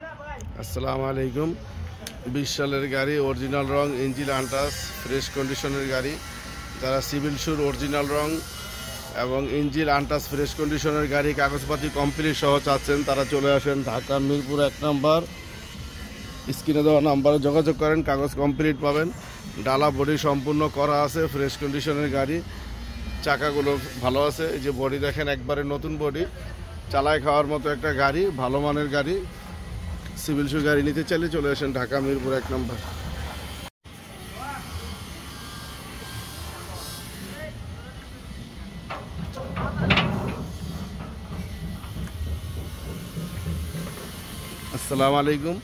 আসসালামু আলাইকুম। 20 সালের গাড়ি, অরিজিনাল রং, ইঞ্জিন আনটাচ, ফ্রেশ কন্ডিশনের গাড়ি। যারা সিভিল সুর, অরিজিনাল রং এবং ইঞ্জিন আনটাচ, ফ্রেশ কন্ডিশনের গাড়ি কাগজপাতি কমপ্লিট সহ চাচ্ছেন, তারা চলে আসেন ঢাকা মিরপুর 1 নম্বর। স্ক্রিনে দেওয়া নাম্বারে যোগাযোগ করেন, কাগজ কমপ্লিট পাবেন। ডালা বডি সম্পূর্ণ করা আছে, ফ্রেশ কন্ডিশনের গাড়ি। চাকাগুলো ভালো আছে, এই যে বডি দেখেন, একবারে নতুন বডি। চালায় খাওয়ার মতো একটা গাড়ি, ভালো মানের গাড়ি। সিভিল সুর গাড়ি নিতে চাইলে চলে আসেন ঢাকা মিরপুর 1 নম্বর। আসসালামু আলাইকুম।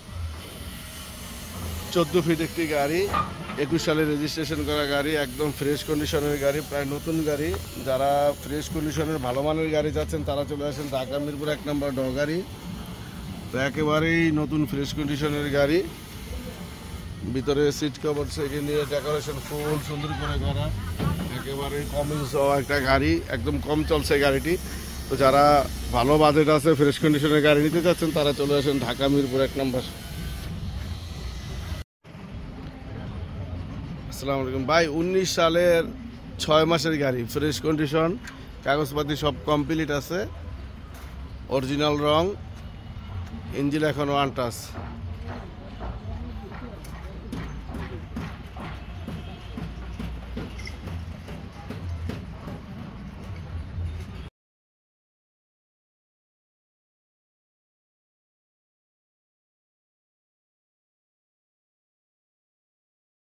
14 ফিট একটি গাড়ি, 21 সালে রেজিস্ট্রেশন করা গাড়ি, একদম ফ্রেশ কন্ডিশনের গাড়ি, প্রায় নতুন গাড়ি। যারা ফ্রেশ কন্ডিশনের ভালো মানের গাড়ি যাচ্ছেন, তারা চলে আসেন ঢাকা মিরপুর 1 নম্বর ড গাড়ি। তো একেবারেই নতুন ফ্রেশ কন্ডিশনের গাড়ি। ভিতরে সিট কভার থেকে নিয়ে ডেকোরেশন ফুল সুন্দর করে করা, একেবারে কমিং সহ একটা গাড়ি, একদম কম চলছে গাড়িটি। তো যারা ভালো বাজেট আছে, ফ্রেশ কন্ডিশনের গাড়ি নিতে চাচ্ছেন, তারা চলে আসেন ঢাকা মিরপুর 1 নম্বর। আসসালামু আলাইকুম ভাই। 19 সালের 6 মাসের গাড়ি, ফ্রেশ কন্ডিশন, কাগজপাতি সব কমপ্লিট আছে, অরিজিনাল রং, ইঞ্জিন এখনও আনটাচ।